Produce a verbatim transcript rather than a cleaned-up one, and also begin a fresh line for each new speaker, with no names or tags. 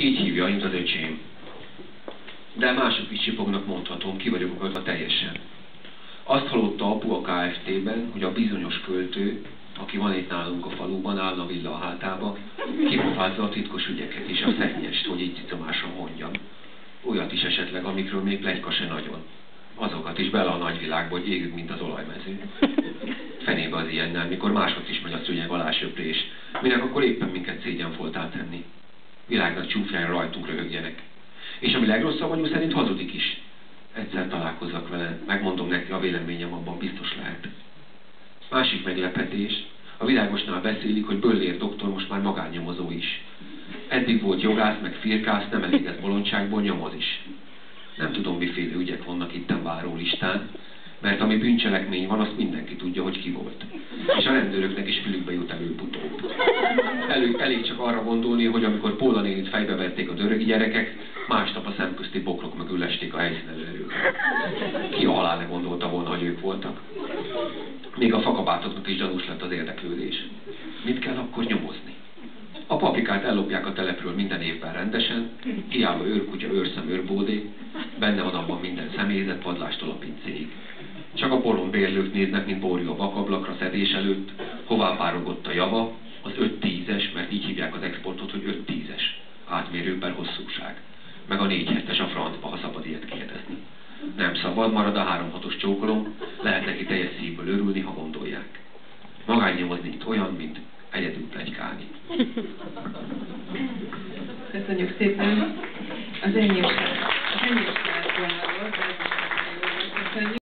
Így hívja, mint az öcsém. De mások is csipognak, mondhatom, ki vagyok akadva teljesen. Azt hallotta apu a ká ef té-ben, hogy a bizonyos költő, aki van itt nálunk a faluban, állna a villa hátába, kipofázza a titkos ügyeket és a szennyest, hogy így citomáson mondjam. Olyat is esetleg, amikről még pletyka se nagyon. Azokat is bele a nagyvilágba, hogy égünk, mint az olajmező. Fenébe az ilyennel, mikor máshoz is megy a szőnyeg alá söprés, minek akkor éppen minket szégyenfoltál tenni. Világnak csúfján rajtunk röhögjenek. És ami legrosszabb, anyu szerint hazudik is. Egyszer találkozzak vele, megmondom neki, a véleményem abban biztos lehet. Másik meglepetés, a világosnál beszélik, hogy Böllér doktor most már magánnyomozó is. Eddig volt jogász, meg firkász, nem elég ez bolondságból, nyomoz is. Nem tudom, miféle ügyek vannak itten várólistán, mert ami bűncselekmény van, azt mindenki tudja, hogy ki volt. És a rendőröknek is fülükbe jut előbb-utóbb. Elő, elég csak arra gondolni, hogy amikor Póla nénit fejbeverték a dörögi gyerekek, másnap a szemközti bokrok mögül esték a helyszínen erőket. Ki a halál ne gondolta volna, hogy ők voltak. Még a fakabátoknak is gyanús lett az érdeklődés. Mit kell akkor nyomozni? A paprikát ellopják a telepről minden évben rendesen, hiába őrkutya, őrszem, őrbódé, benne van abban minden személyzet, padlástól a pincéig. Csak a polombérlők néznek, mint borjú a vakablakra szedés előtt, hová párogott a java, az öt tízes, mert így hívják az exportot, hogy öt tízes, átmérő per hosszúság. Meg a négy hetes a francba, ha szabad ilyet kérdezni. Nem szabad, marad a három hatos csókolom, lehet neki teljes szívből örülni, ha gondolják. Magányomozni itt olyan, mint egyedül pletykálni.
Köszönjük szépen az enyéssel. Az enyéssel